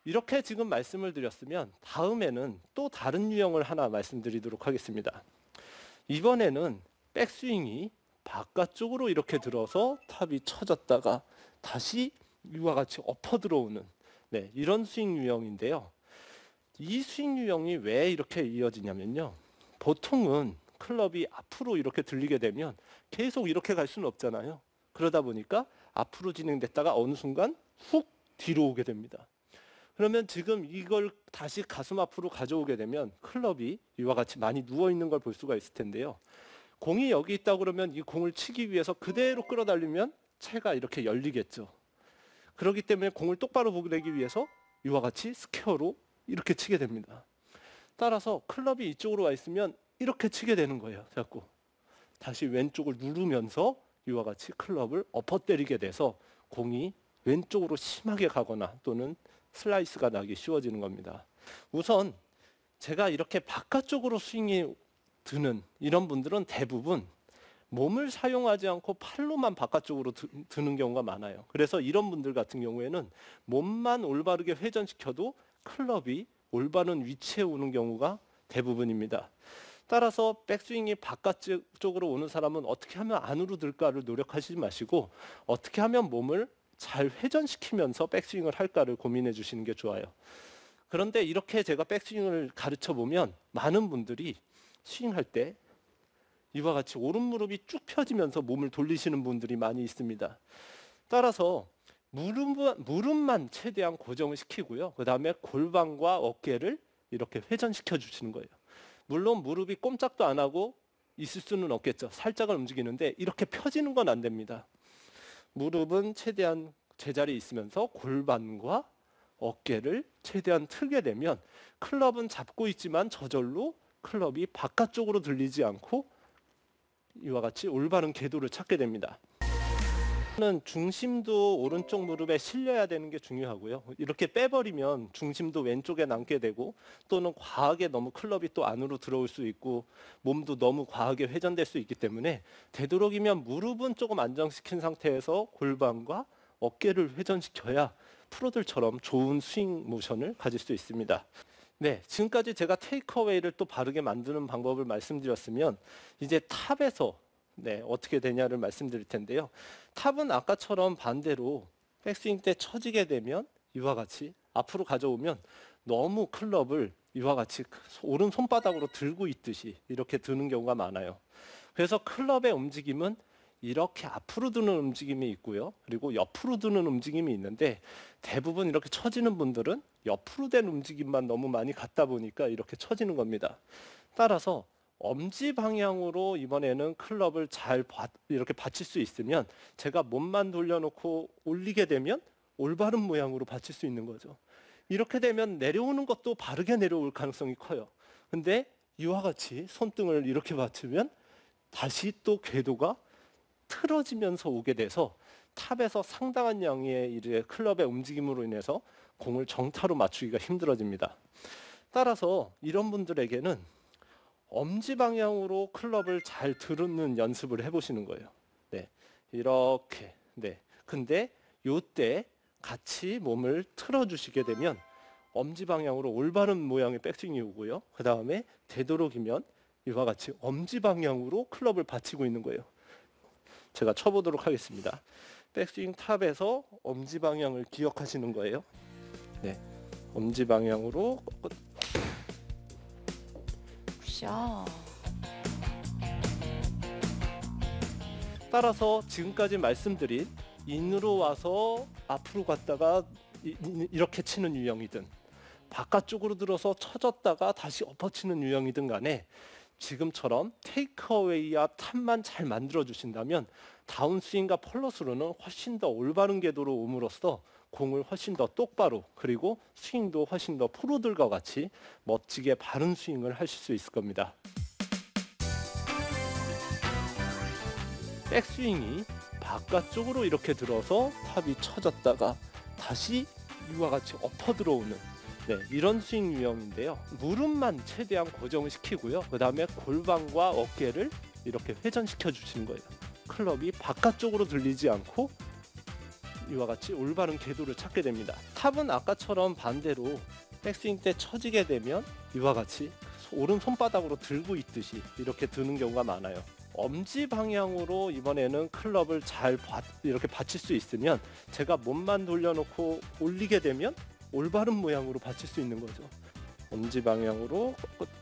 이렇게 지금 말씀을 드렸으면 다음에는 또 다른 유형을 하나 말씀드리도록 하겠습니다. 이번에는 백스윙이 바깥쪽으로 이렇게 들어서 탑이 쳐졌다가 다시 이와 같이 엎어 들어오는 이런 스윙 유형인데요. 이 스윙 유형이 왜 이렇게 이어지냐면요. 보통은 클럽이 앞으로 이렇게 들리게 되면 계속 이렇게 갈 수는 없잖아요. 그러다 보니까 앞으로 진행됐다가 어느 순간 훅 뒤로 오게 됩니다. 그러면 지금 이걸 다시 가슴 앞으로 가져오게 되면 클럽이 이와 같이 많이 누워 있는 걸 볼 수가 있을 텐데요. 공이 여기 있다 그러면 이 공을 치기 위해서 그대로 끌어달리면 채가 이렇게 열리겠죠. 그렇기 때문에 공을 똑바로 보내기 위해서 이와 같이 스퀘어로 이렇게 치게 됩니다. 따라서 클럽이 이쪽으로 와 있으면 이렇게 치게 되는 거예요. 자꾸 다시 왼쪽을 누르면서 이와 같이 클럽을 엎어 때리게 돼서 공이 왼쪽으로 심하게 가거나 또는 슬라이스가 나기 쉬워지는 겁니다. 우선 제가 이렇게 바깥쪽으로 스윙이 드는 이런 분들은 대부분 몸을 사용하지 않고 팔로만 바깥쪽으로 드는 경우가 많아요. 그래서 이런 분들 같은 경우에는 몸만 올바르게 회전시켜도 클럽이 올바른 위치에 오는 경우가 대부분입니다. 따라서 백스윙이 바깥쪽으로 오는 사람은 어떻게 하면 안으로 들까를 노력하시지 마시고 어떻게 하면 몸을 잘 회전시키면서 백스윙을 할까를 고민해 주시는 게 좋아요. 그런데 이렇게 제가 백스윙을 가르쳐 보면 많은 분들이 스윙할 때 이와 같이 오른 무릎이 쭉 펴지면서 몸을 돌리시는 분들이 많이 있습니다. 따라서 무릎만 최대한 고정을 시키고요. 그 다음에 골반과 어깨를 이렇게 회전시켜 주시는 거예요. 물론 무릎이 꼼짝도 안 하고 있을 수는 없겠죠. 살짝은 움직이는데 이렇게 펴지는 건 안 됩니다. 무릎은 최대한 제자리에 있으면서 골반과 어깨를 최대한 틀게 되면 클럽은 잡고 있지만 저절로 클럽이 바깥쪽으로 들리지 않고 이와 같이 올바른 궤도를 찾게 됩니다. 중심도 오른쪽 무릎에 실려야 되는 게 중요하고요. 이렇게 빼버리면 중심도 왼쪽에 남게 되고 또는 과하게 너무 클럽이 또 안으로 들어올 수 있고 몸도 너무 과하게 회전될 수 있기 때문에 되도록이면 무릎은 조금 안정시킨 상태에서 골반과 어깨를 회전시켜야 프로들처럼 좋은 스윙 모션을 가질 수 있습니다. 지금까지 제가 테이크어웨이를 또 바르게 만드는 방법을 말씀드렸으면 이제 탑에서 어떻게 되냐를 말씀드릴 텐데요. 탑은 아까처럼 반대로 백스윙 때 쳐지게 되면 이와 같이 앞으로 가져오면 너무 클럽을 이와 같이 오른 손바닥으로 들고 있듯이 이렇게 드는 경우가 많아요. 그래서 클럽의 움직임은 이렇게 앞으로 드는 움직임이 있고요. 그리고 옆으로 드는 움직임이 있는데 대부분 이렇게 쳐지는 분들은 옆으로 된 움직임만 너무 많이 갖다 보니까 이렇게 쳐지는 겁니다. 따라서 엄지 방향으로 이번에는 클럽을 잘 이렇게 받칠 수 있으면 제가 몸만 돌려놓고 올리게 되면 올바른 모양으로 받칠 수 있는 거죠. 이렇게 되면 내려오는 것도 바르게 내려올 가능성이 커요. 근데 이와 같이 손등을 이렇게 받치면 다시 또 궤도가 틀어지면서 오게 돼서 탑에서 상당한 양의 이제 클럽의 움직임으로 인해서 공을 정타로 맞추기가 힘들어집니다. 따라서 이런 분들에게는 엄지 방향으로 클럽을 잘 들는 연습을 해보시는 거예요. 이렇게. 근데 이때 같이 몸을 틀어주시게 되면 엄지 방향으로 올바른 모양의 백스윙이 오고요. 그 다음에 되도록이면 이와 같이 엄지 방향으로 클럽을 받치고 있는 거예요. 제가 쳐보도록 하겠습니다. 백스윙 탑에서 엄지 방향을 기억하시는 거예요. 엄지 방향으로 굿샷. 따라서 지금까지 말씀드린 인으로 와서 앞으로 갔다가 이렇게 치는 유형이든 바깥쪽으로 들어서 쳐졌다가 다시 엎어치는 유형이든 간에 지금처럼 테이크어웨이와 탑만 잘 만들어 주신다면 다운스윙과 펄러스로는 훨씬 더 올바른 궤도로 옴으로써 공을 훨씬 더 똑바로 그리고 스윙도 훨씬 더 프로들과 같이 멋지게 바른 스윙을 하실 수 있을 겁니다. 백스윙이 바깥쪽으로 이렇게 들어서 탑이 쳐졌다가 다시 이와 같이 엎어 들어오는 이런 스윙 유형인데요. 무릎만 최대한 고정을 시키고요. 그 다음에 골반과 어깨를 이렇게 회전시켜 주시는 거예요. 클럽이 바깥쪽으로 들리지 않고 이와 같이 올바른 궤도를 찾게 됩니다. 탑은 아까처럼 반대로 백스윙 때 처지게 되면 이와 같이 오른 손바닥으로 들고 있듯이 이렇게 드는 경우가 많아요. 엄지 방향으로 이번에는 클럽을 잘 이렇게 받칠 수 있으면 제가 몸만 돌려놓고 올리게 되면 올바른 모양으로 받칠 수 있는 거죠. 엄지 방향으로